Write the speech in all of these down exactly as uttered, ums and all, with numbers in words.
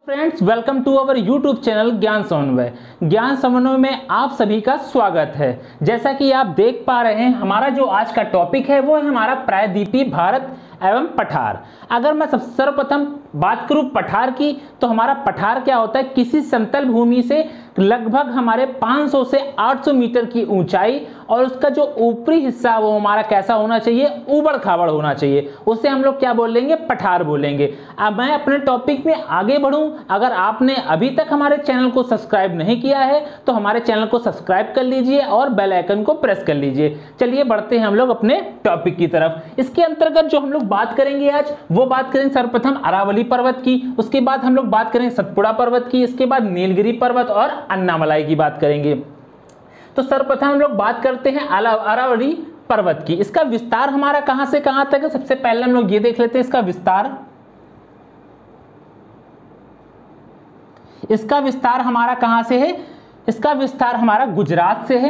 Friends, welcome to our YouTube channel Gyan Samanvay. ज्ञान समन्वय में आप सभी का स्वागत है। जैसा कि आप देख पा रहे हैं, हमारा जो आज का टॉपिक है वो है हमारा प्रायद्वीपीय भारत एवं पठार। अगर मैं सब सर्वप्रथम बात करूं पठार की, तो हमारा पठार क्या होता है? किसी समतल भूमि से लगभग हमारे पाँच सौ से आठ सौ मीटर की ऊंचाई और उसका जो ऊपरी हिस्सा वो हमारा कैसा होना चाहिए? ऊबड़ खाबड़ होना चाहिए। उसे हम लोग क्या बोलेंगे? पठार बोलेंगे। अब मैं अपने टॉपिक में आगे बढ़ूं, अगर आपने अभी तक हमारे चैनल को सब्सक्राइब नहीं किया है तो हमारे चैनल को सब्सक्राइब कर लीजिए और बेल आइकन को प्रेस कर लीजिए। चलिए बढ़ते हैं हम लोग अपने टॉपिक की तरफ। इसके अंतर्गत जो हम लोग बात करेंगे आज, वो बात करेंगे सर्वप्रथम अरावली पर्वत की, उसके बाद हम लोग बात करेंगे सतपुड़ा पर्वत की, इसके बाद नीलगिरी पर्वत और अन्नामलाई की बात करेंगे। तो सर्वप्रथम हम लोग बात करते हैं अरावली पर्वत की। इसका विस्तार हमारा कहां से कहां तक है? सबसे पहले हम लोग ये देख लेते हैं इसका विस्तार। इसका विस्तार हमारा कहां से है? इसका विस्तार हमारा गुजरात से है।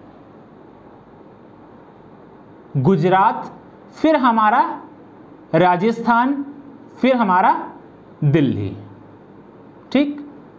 गुजरात, फिर हमारा राजस्थान, फिर हमारा दिल्ली। ठीक,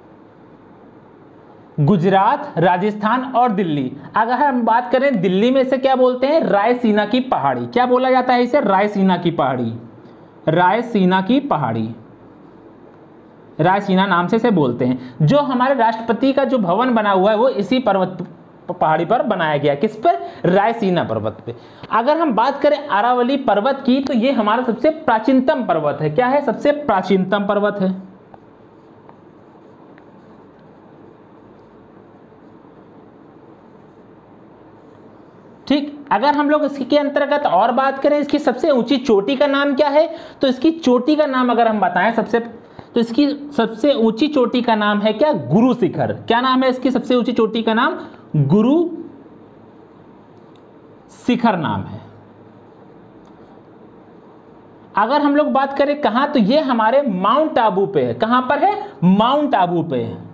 गुजरात, राजस्थान और दिल्ली। अगर हम बात करें दिल्ली में, इसे क्या बोलते हैं? रायसीना की पहाड़ी। क्या बोला जाता है इसे? रायसीना की पहाड़ी। रायसीना की पहाड़ी, रायसीना नाम से इसे बोलते हैं। जो हमारे राष्ट्रपति का जो भवन बना हुआ है वो इसी पर्वत पहाड़ी पर बनाया गया। किस पर? रायसीना पर्वत पे। अगर हम बात करें अरावली पर्वत की, तो ये हमारा सबसे प्राचीनतम पर्वत है। क्या है? सबसे प्राचीनतम पर्वत है। ठीक, अगर हम लोग इसके अंतर्गत और बात करें, इसकी सबसे ऊंची चोटी का नाम क्या है? तो इसकी चोटी का नाम अगर हम बताएं सबसे, तो इसकी सबसे ऊंची चोटी का नाम है क्या? गुरु शिखर। क्या नाम है इसकी सबसे ऊंची चोटी का नाम? गुरु शिखर नाम है। अगर हम लोग बात करें कहां, तो ये हमारे माउंट आबू पे है। कहां पर है? माउंट आबू पे है।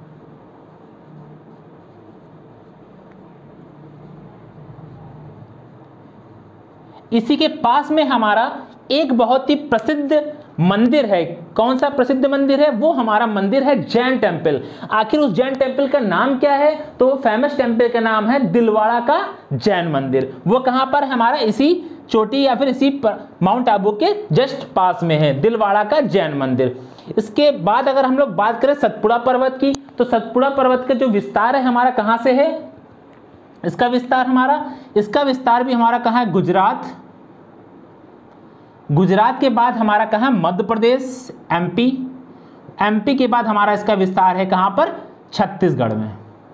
इसी के पास में हमारा एक बहुत ही प्रसिद्ध मंदिर है। कौन सा प्रसिद्ध मंदिर है? वो हमारा मंदिर है जैन टेम्पल। आखिर उस जैन टेम्पल का नाम क्या है? तो वो फेमस टेम्पल का नाम है दिलवाड़ा का जैन मंदिर। वो कहां पर? हमारा इसी चोटी या फिर इसी माउंट आबू के जस्ट पास में है दिलवाड़ा का जैन मंदिर। इसके बाद अगर हम लोग बात करें सतपुड़ा पर्वत की, तो सतपुड़ा पर्वत का जो विस्तार है हमारा कहां से है? इसका विस्तार हमारा इसका विस्तार भी हमारा कहां है? गुजरात। गुजरात के बाद हमारा कहां? मध्य प्रदेश, एमपी। एमपी के बाद हमारा इसका विस्तार है कहां पर? छत्तीसगढ़ में।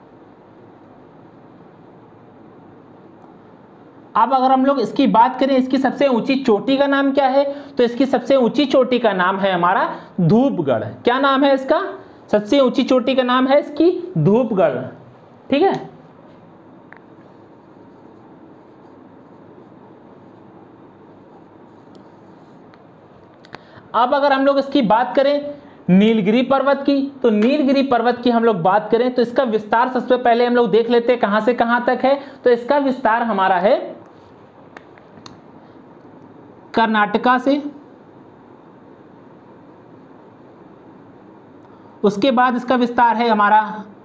अब अगर हम लोग इसकी बात करें, इसकी सबसे ऊंची चोटी का नाम क्या है? तो इसकी सबसे ऊंची चोटी का नाम है हमारा धूपगढ़। क्या नाम है इसका? सबसे ऊंची चोटी का नाम है इसकी धूपगढ़। ठीक है। अब अगर हम लोग इसकी बात करें नीलगिरी पर्वत की, तो नीलगिरी पर्वत की हम लोग बात करें तो इसका विस्तार सबसे पहले हम लोग देख लेते हैं कहां से कहां तक है। तो इसका विस्तार हमारा है कर्नाटका से, उसके बाद इसका विस्तार है हमारा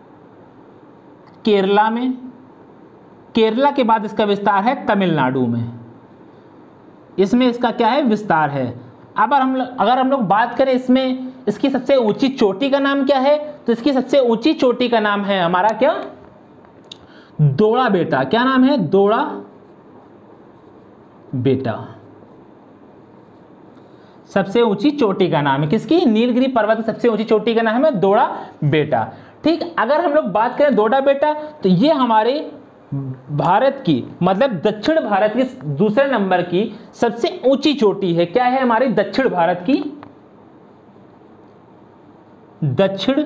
केरला में, केरला के बाद इसका विस्तार है तमिलनाडु में। इसमें इसका क्या है? विस्तार है। अब हम अगर हम लोग बात करें इसमें इसकी सबसे ऊंची चोटी का नाम क्या है? तो इसकी सबसे ऊंची चोटी का नाम है हमारा क्या? दोड़ा बेटा। क्या नाम है? दोड़ा बेटा। सबसे ऊंची चोटी का नाम है किसकी? नीलगिरी पर्वत की सबसे ऊंची चोटी का नाम है दोड़ा बेटा। ठीक, अगर हम लोग बात करें दोड़ा बेटा, तो ये हमारे भारत की, मतलब दक्षिण भारत की दूसरे नंबर की सबसे ऊंची चोटी है। क्या है? हमारी दक्षिण भारत की, दक्षिण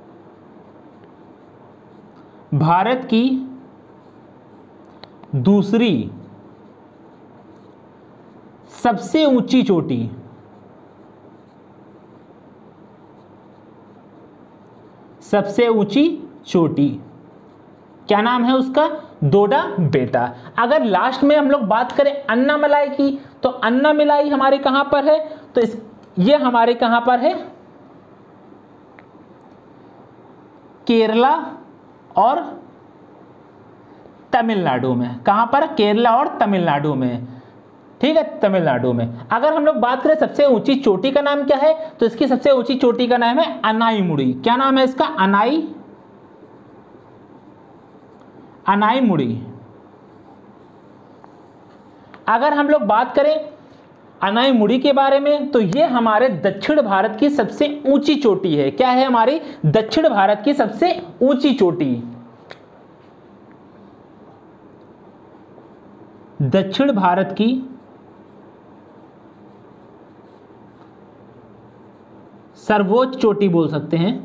भारत की दूसरी सबसे ऊंची चोटी, सबसे ऊंची चोटी क्या नाम है उसका? दोड़ा बेटा। अगर लास्ट में हम लोग बात करें अन्नामलाई की, तो अन्नामलाई हमारे कहां पर है? तो इस ये हमारे कहां पर है? केरला और तमिलनाडु में। कहां पर? केरला और तमिलनाडु में, ठीक है, तमिलनाडु में। अगर हम लोग बात करें सबसे ऊंची चोटी का नाम क्या है, तो इसकी सबसे ऊंची चोटी का नाम है अनाईमुड़ी। क्या नाम है इसका? अनाई अनाईमुड़ी। अगर हम लोग बात करें अनाईमुड़ी के बारे में, तो ये हमारे दक्षिण भारत की सबसे ऊंची चोटी है। क्या है? हमारी दक्षिण भारत की सबसे ऊंची चोटी। दक्षिण भारत की सर्वोच्च चोटी बोल सकते हैं।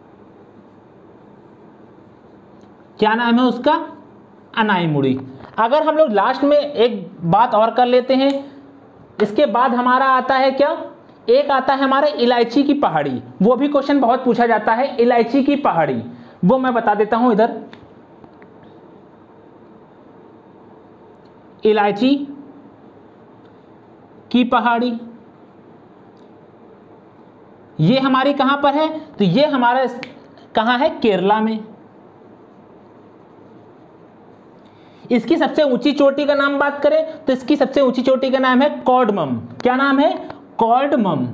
क्या नाम है उसका? अनाईमुड़ी। अगर हम लोग लास्ट में एक बात और कर लेते हैं, इसके बाद हमारा आता है क्या? एक आता है हमारे इलायची की पहाड़ी। वो भी क्वेश्चन बहुत पूछा जाता है, इलायची की पहाड़ी, वो मैं बता देता हूं इधर। इलायची की पहाड़ी ये हमारी कहां पर है? तो ये हमारा कहां है? केरला में। इसकी सबसे ऊंची चोटी का नाम बात करें तो इसकी सबसे ऊंची चोटी का नाम है कॉर्डमम। क्या नाम है? कॉर्डमम।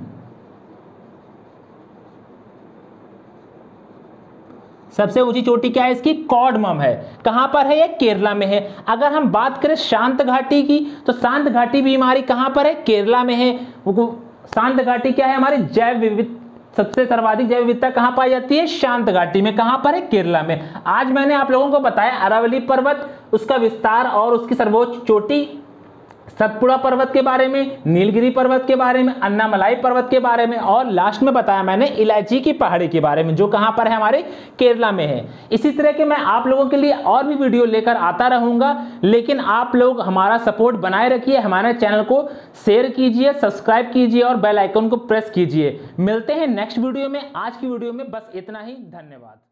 सबसे ऊंची चोटी क्या है इसकी? कॉर्डमम है। कहां पर है? ये केरला में है। अगर हम बात करें शांत घाटी की, तो शांत घाटी भी हमारी कहां पर है? केरला में है। शांत घाटी क्या है? हमारी जैव विविधता, सबसे सर्वाधिक जैव विविधता कहां पाई जाती है? शांत घाटी में। कहां पर है? केरला में। आज मैंने आप लोगों को बताया अरावली पर्वत, उसका विस्तार और उसकी सर्वोच्च चोटी, सतपुड़ा पर्वत के बारे में, नीलगिरी पर्वत के बारे में, अन्नामलाई पर्वत के बारे में, और लास्ट में बताया मैंने इलायची की पहाड़ी के बारे में, जो कहां पर है? हमारे केरला में है। इसी तरह के मैं आप लोगों के लिए और भी वीडियो लेकर आता रहूंगा, लेकिन आप लोग हमारा सपोर्ट बनाए रखिए, हमारे चैनल को शेयर कीजिए, सब्सक्राइब कीजिए और बेल आइकन को प्रेस कीजिए। मिलते हैं नेक्स्ट वीडियो में। आज की वीडियो में बस इतना ही। धन्यवाद।